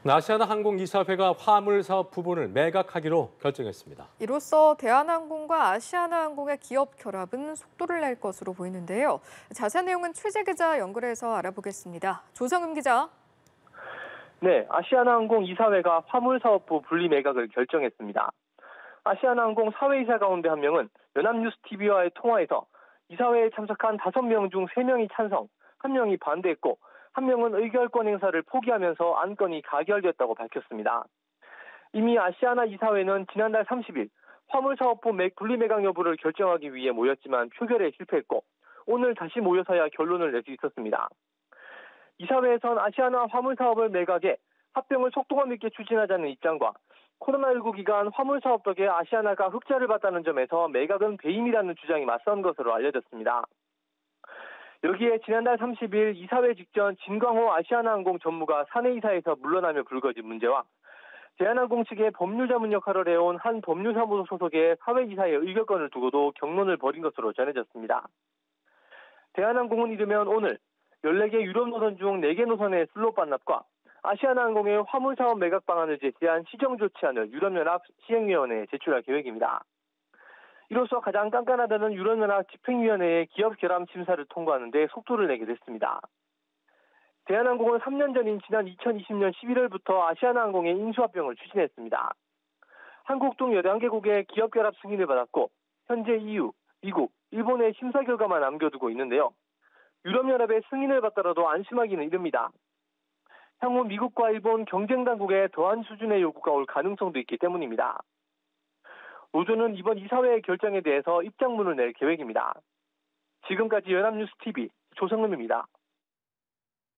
아시아나항공이사회가 화물사업 부분을 매각하기로 결정했습니다. 이로써 대한항공과 아시아나항공의 기업 결합은 속도를 낼 것으로 보이는데요. 자세한 내용은 취재 기자 연결해서 알아보겠습니다. 조성음 기자. 네, 아시아나항공 이사회가 화물사업부 분리 매각을 결정했습니다. 아시아나항공 사회이사 가운데 한 명은 연합뉴스TV와의 통화에서 이사회에 참석한 5명 중 3명이 찬성, 1명이 반대했고 1명은 의결권 행사를 포기하면서 안건이 가결됐다고 밝혔습니다. 이미 아시아나 이사회는 지난달 30일 화물사업부 분리 매각 여부를 결정하기 위해 모였지만 표결에 실패했고 오늘 다시 모여서야 결론을 낼 수 있었습니다. 이사회에선 아시아나 화물사업을 매각해 합병을 속도감 있게 추진하자는 입장과 코로나19 기간 화물사업 덕에 아시아나가 흑자를 봤다는 점에서 매각은 배임이라는 주장이 맞선 것으로 알려졌습니다. 여기에 지난달 30일 이사회 직전 진광호 아시아나항공 전무가 사내이사에서 물러나며 불거진 문제와 대한항공 측의 법률 자문 역할을 해온 한 법률사무소 소속의 사회이사의 의결권을 두고도 격론을 벌인 것으로 전해졌습니다. 대한항공은 이르면 오늘 14개 유럽 노선 중 4개 노선의 슬롯 반납과 아시아나항공의 화물사업 매각 방안을 제시한 시정 조치안을 유럽연합 시행위원회에 제출할 계획입니다. 이로써 가장 깐깐하다는 유럽연합 집행위원회의 기업 결합 심사를 통과하는 데 속도를 내게 됐습니다. 대한항공은 3년 전인 지난 2020년 11월부터 아시아나항공의 인수합병을 추진했습니다. 한국 등 11개국의 기업 결합 승인을 받았고 현재 EU, 미국, 일본의 심사 결과만 남겨두고 있는데요. 유럽연합의 승인을 받더라도 안심하기는 이릅니다. 향후 미국과 일본 경쟁당국의 더한 수준의 요구가 올 가능성도 있기 때문입니다. 노조는 이번 이사회의 결정에 대해서 입장문을 낼 계획입니다. 지금까지 연합뉴스TV 조성음입니다.